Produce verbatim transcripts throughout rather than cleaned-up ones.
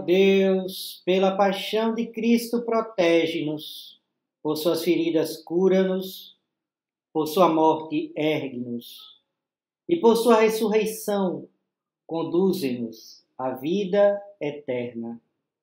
Deus, pela paixão de Cristo, protege-nos, por suas feridas cura-nos, por sua morte ergue-nos, e por sua ressurreição conduze-nos à vida eterna.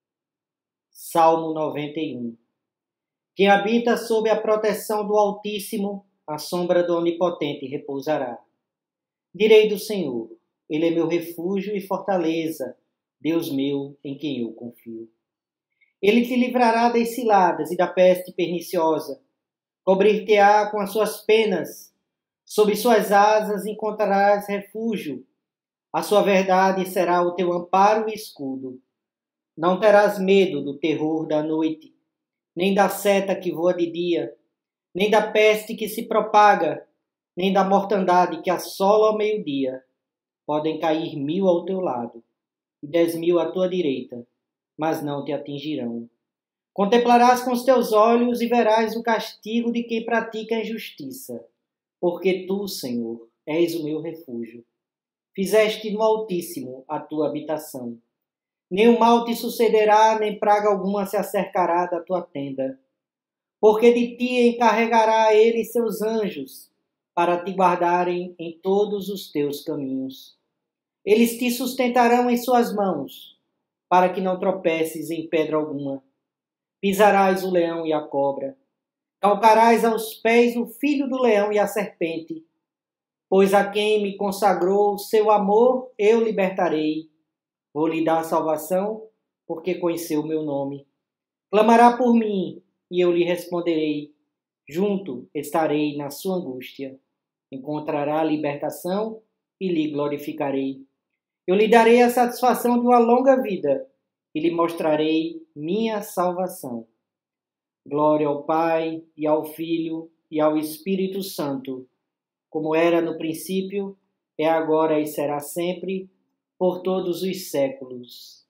Salmo noventa e um. Quem habita sob a proteção do Altíssimo, à sombra do Onipotente repousará. Direi do Senhor, Ele é meu refúgio e fortaleza, Deus meu, em quem eu confio. Ele te livrará das ciladas e da peste perniciosa. Cobrir-te-á com as suas penas. Sob suas asas encontrarás refúgio. A sua verdade será o teu amparo e escudo. Não terás medo do terror da noite, nem da seta que voa de dia, nem da peste que se propaga, nem da mortandade que assola ao meio-dia. Podem cair mil ao teu lado, e dez mil à tua direita, mas não te atingirão. Contemplarás com os teus olhos e verás o castigo de quem pratica a injustiça, porque tu, Senhor, és o meu refúgio. Fizeste no Altíssimo a tua habitação. Nenhum mal te sucederá, nem praga alguma se acercará da tua tenda. Porque de ti encarregará ele seus anjos, para te guardarem em todos os teus caminhos. Eles te sustentarão em suas mãos, para que não tropeces em pedra alguma. Pisarás o leão e a cobra. Calcarás aos pés o filho do leão e a serpente. Pois a quem me consagrou o seu amor, eu libertarei. Vou lhe dar salvação, porque conheceu o meu nome. Clamará por mim, e eu lhe responderei. Junto estarei na sua angústia. Encontrará libertação e lhe glorificarei. Eu lhe darei a satisfação de uma longa vida e lhe mostrarei minha salvação. Glória ao Pai, e ao Filho, e ao Espírito Santo, como era no princípio, é agora e será sempre, por todos os séculos.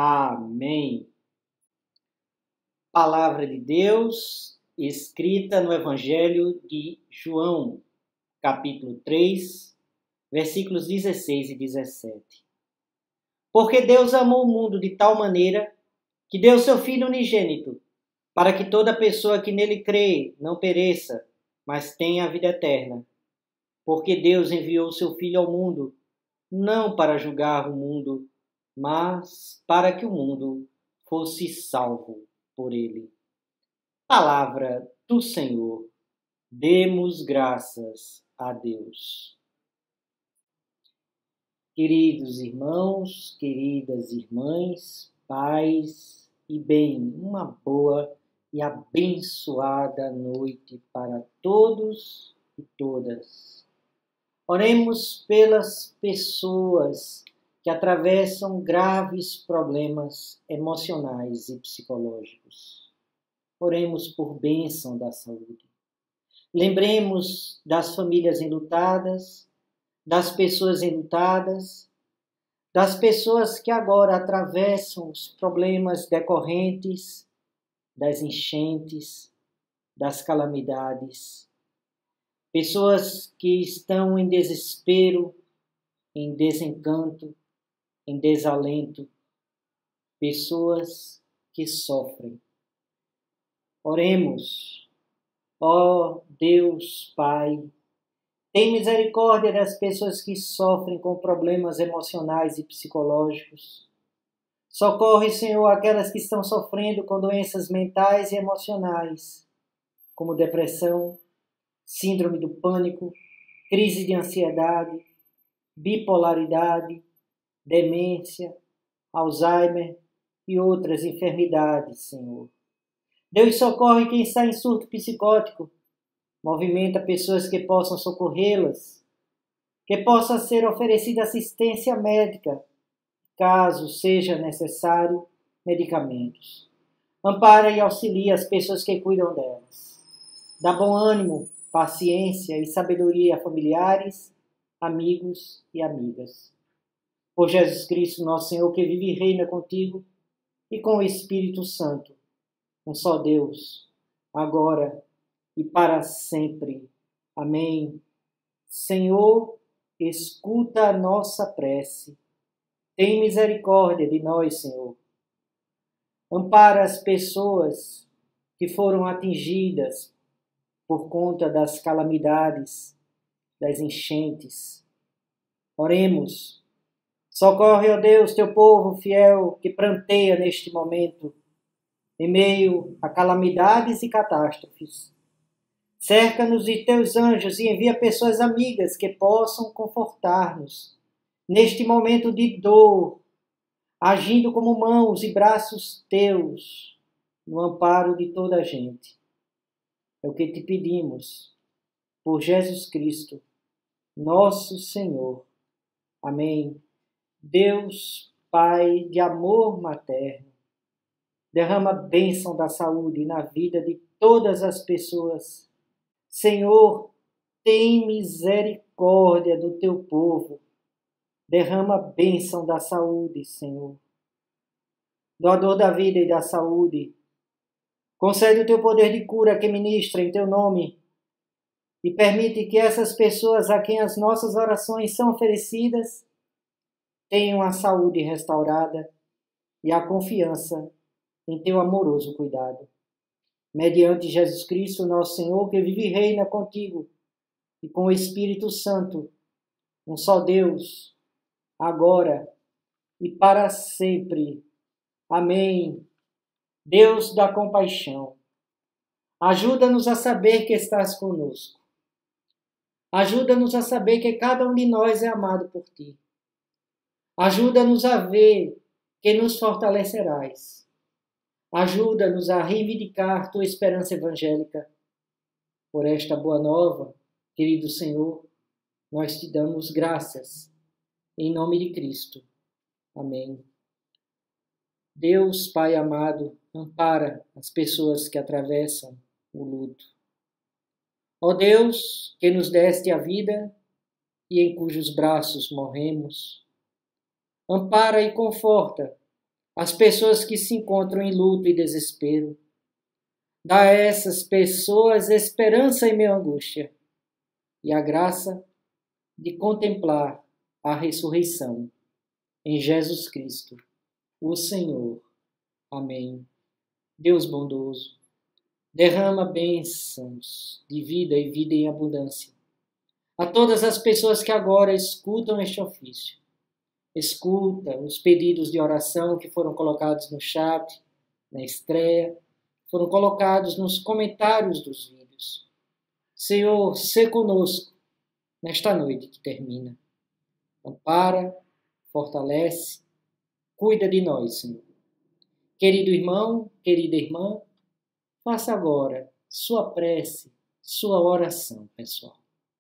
Amém. Palavra de Deus, escrita no Evangelho de João, capítulo três, versículos dezesseis e dezessete. Porque Deus amou o mundo de tal maneira que deu seu Filho unigênito, para que toda pessoa que nele crê não pereça, mas tenha a vida eterna. Porque Deus enviou seu Filho ao mundo, não para julgar o mundo, mas para que o mundo fosse salvo por ele. Palavra do Senhor. Demos graças a Deus. Queridos irmãos, queridas irmãs, paz e bem, uma boa e abençoada noite para todos e todas. Oremos pelas pessoas que atravessam graves problemas emocionais e psicológicos. Oremos por bênção da saúde. Lembremos das famílias enlutadas, das pessoas enlutadas, das pessoas que agora atravessam os problemas decorrentes das enchentes, das calamidades. Pessoas que estão em desespero, em desencanto, em desalento. Pessoas que sofrem. Oremos. Ó Deus Pai, tem misericórdia das pessoas que sofrem com problemas emocionais e psicológicos. Socorre, Senhor, aquelas que estão sofrendo com doenças mentais e emocionais, como depressão, síndrome do pânico, crise de ansiedade, bipolaridade, demência, Alzheimer e outras enfermidades, Senhor. Deus socorre quem está em surto psicótico. Movimenta pessoas que possam socorrê-las, que possa ser oferecida assistência médica, caso seja necessário, medicamentos. Ampara e auxilia as pessoas que cuidam delas. Dá bom ânimo, paciência e sabedoria a familiares, amigos e amigas. Por Jesus Cristo, nosso Senhor, que vive e reina contigo e com o Espírito Santo, um só Deus, agora e para sempre. Amém. Senhor, escuta a nossa prece. Tem misericórdia de nós, Senhor. Ampara as pessoas que foram atingidas por conta das calamidades, das enchentes. Oremos. Socorre, ó Deus, teu povo fiel que pranteia neste momento, em meio a calamidades e catástrofes. Cerca-nos de teus anjos e envia pessoas amigas que possam confortar-nos neste momento de dor, agindo como mãos e braços teus no amparo de toda a gente. É o que te pedimos, por Jesus Cristo, nosso Senhor. Amém. Deus, Pai de amor materno, derrama a bênção da saúde na vida de todas as pessoas. Senhor, tem misericórdia do teu povo. Derrama a bênção da saúde, Senhor. Doador da vida e da saúde, concede o teu poder de cura que ministra em teu nome e permite que essas pessoas a quem as nossas orações são oferecidas tenham a saúde restaurada e a confiança em teu amoroso cuidado. Mediante Jesus Cristo, nosso Senhor, que vive e reina contigo e com o Espírito Santo, um só Deus, agora e para sempre. Amém. Deus da compaixão, ajuda-nos a saber que estás conosco. Ajuda-nos a saber que cada um de nós é amado por ti. Ajuda-nos a ver que nos fortalecerás. Ajuda-nos a reivindicar tua esperança evangélica. Por esta boa nova, querido Senhor, nós te damos graças. Em nome de Cristo. Amém. Deus, Pai amado, ampara as pessoas que atravessam o luto. Ó Deus, que nos deste a vida e em cujos braços morremos, ampara e conforta as pessoas que se encontram em luto e desespero. Dá a essas pessoas esperança em meio à angústia e a graça de contemplar a ressurreição em Jesus Cristo, o Senhor. Amém. Deus bondoso, derrama bênçãos de vida e vida em abundância a todas as pessoas que agora escutam este ofício. Escuta os pedidos de oração que foram colocados no chat, na estreia, foram colocados nos comentários dos vídeos. Senhor, sê conosco nesta noite que termina. Ampara, fortalece, cuida de nós, Senhor. Querido irmão, querida irmã, faça agora sua prece, sua oração pessoal.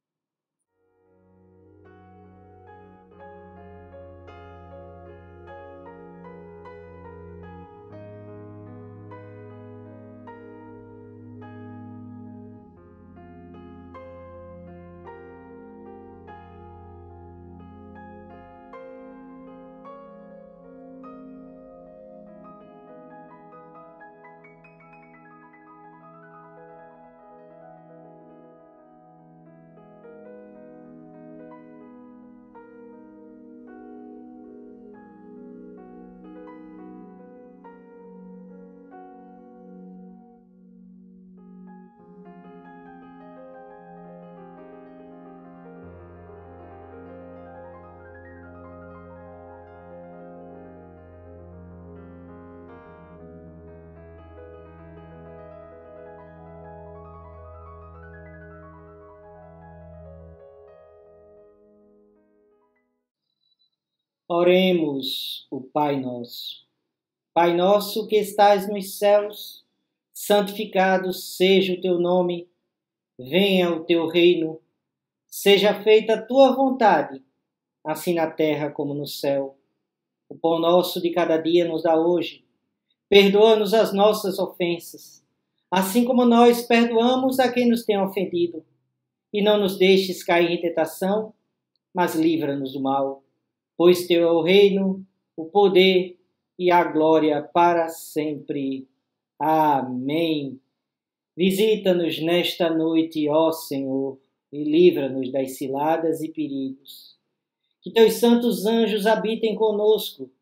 Oremos o Pai Nosso. Pai nosso que estais nos céus, santificado seja o teu nome, venha o teu reino, seja feita a tua vontade, assim na terra como no céu. O pão nosso de cada dia nos dá hoje. Perdoa-nos as nossas ofensas, assim como nós perdoamos a quem nos tem ofendido. E não nos deixes cair em tentação, mas livra-nos do mal. Pois teu é o reino, o poder e a glória para sempre. Amém. Visita-nos nesta noite, ó Senhor, e livra-nos das ciladas e perigos. Que teus santos anjos habitem conosco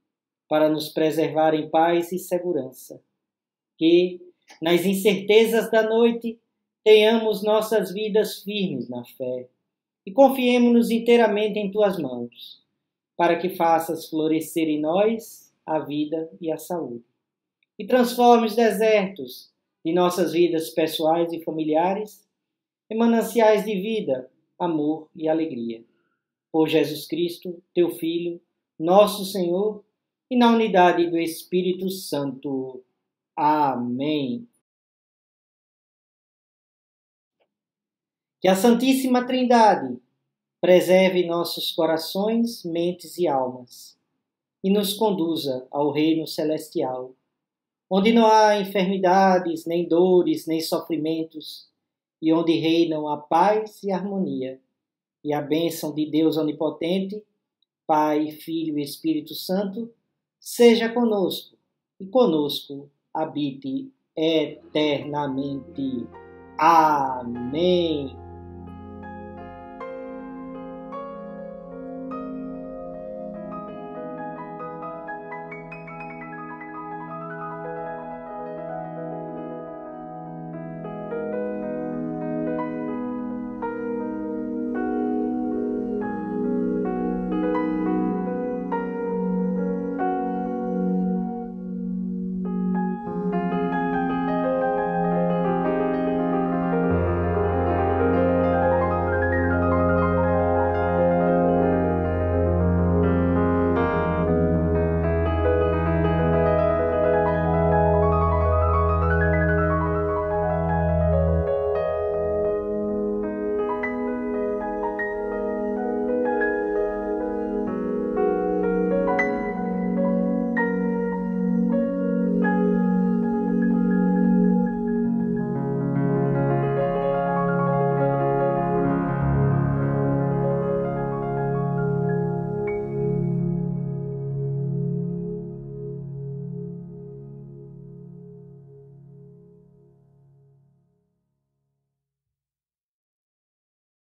para nos preservar em paz e segurança. Que, nas incertezas da noite, tenhamos nossas vidas firmes na fé e confiemo-nos inteiramente em Tuas mãos, para que faças florescer em nós a vida e a saúde. E transforme os desertos de nossas vidas pessoais e familiares em mananciais de vida, amor e alegria. Por Jesus Cristo, Teu Filho, nosso Senhor, e na unidade do Espírito Santo. Amém. Que a Santíssima Trindade preserve nossos corações, mentes e almas e nos conduza ao reino celestial, onde não há enfermidades, nem dores, nem sofrimentos, e onde reinam a paz e a harmonia, e a bênção de Deus Onipotente, Pai, Filho e Espírito Santo, seja conosco e conosco habite eternamente. Amém.